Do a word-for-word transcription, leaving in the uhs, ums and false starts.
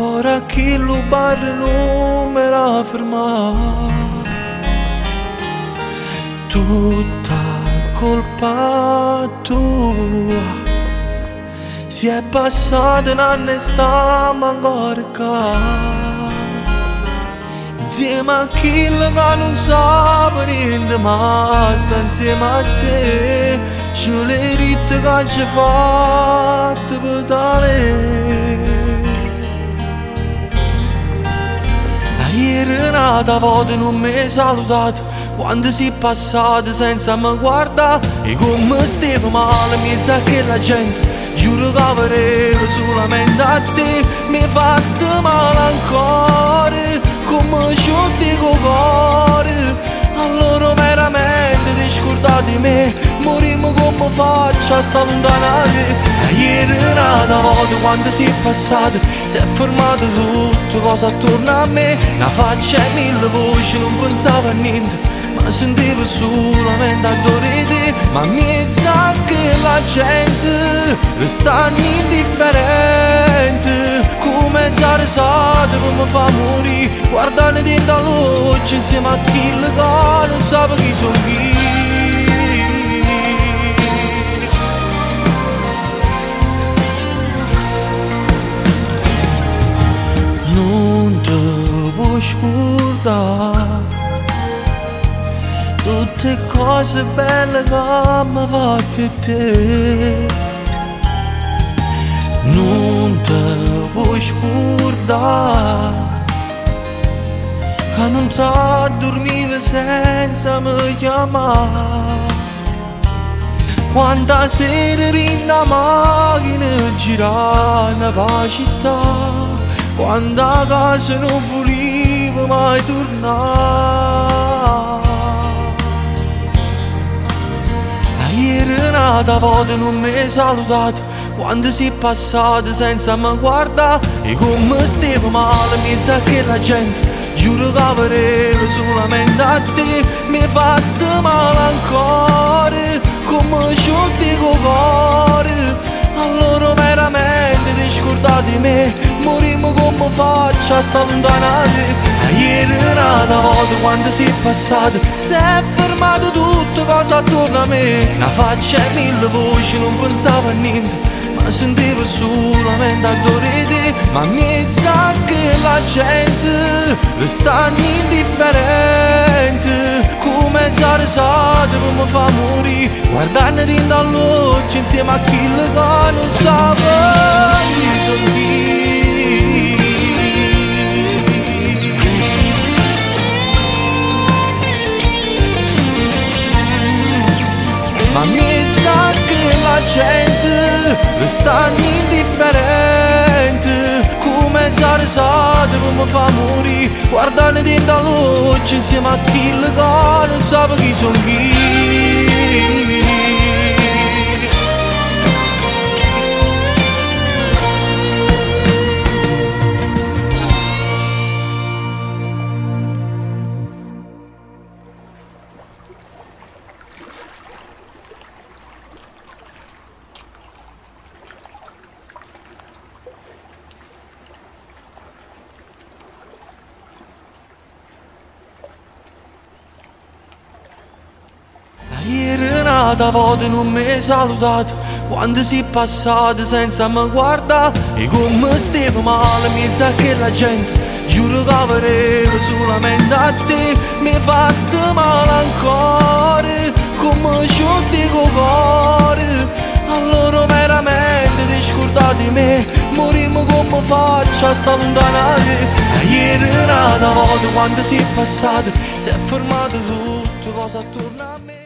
Ora chi lo bar non me la ferma. Tutta colpa tua. Si è passato un anno e stiamo ancora qua. Insieme a chi che non sa niente, ma sta insieme a te. Ce le ritte che ci ha fatto pedale. Ieri nata volta non mi hai salutato, quando sei passato senza me guardare. E come stavo male in mezzo a quella gente, giuro che volevo solamente a te. Mi hai fatto male ancora, come ci dico cuore. Allora veramente ti scordate di me, morimmo come faccio a stare lontana. Ieri nata volta quando sei passato, si è fermato tutto, cosa attorno a me. Una faccia e mille voci, non pensavo a niente, ma sentivo solamente odore di te. Ma mi sa che la gente resta indifferente, come sarà stato per mi fa morire, guardando dentro la luce insieme a chi che non sa chi sono io. Non ti puoi scordare tutte cose belle che mi fate te. Non ti puoi scordare che non ti dormivo senza mi chiamare. Quanta sera in la macchina girava per la città, quanta casa non volevo mai tornare. Ieri nata volta non mi hai salutato, quando sei passato senza me guardare. E come stavo male in mezzo a quella gente, giuro che volevo solamente a te. Mi hai fatto male ancora, come ci dico cuore. Allora veramente ti scordate di me, morimmo come faccio a stare lontana. Ieri nata volta quando sei passato, si è fermato tutto, cosa attorno a me. Una faccia e mille voci, non pensavo a niente, ma sentivo solamente odore di te. Ma mi sa che la gente resta indifferente, come sarà stato per mi fa morire, guardando dentro la luce insieme a chi che non sa chi sono io. Ma mi sa che la gente resta indifferente, come sarà stato per mi fa morire, guardando dentro la luce insieme a chi che non sa chi sono io. Ieri nata volta non mi hai salutato, quando sei passato senza me guardare. E come stavo male in mezzo a quella gente, giuro che volevo solamente a te. Mi hai fatto male ancora, come ci dico cuore. Allora veramente ti scordate di me, morimmo come faccio a stare lontana. Ieri nata volta quando sei passato, si è fermato tutto, cosa attorno a me.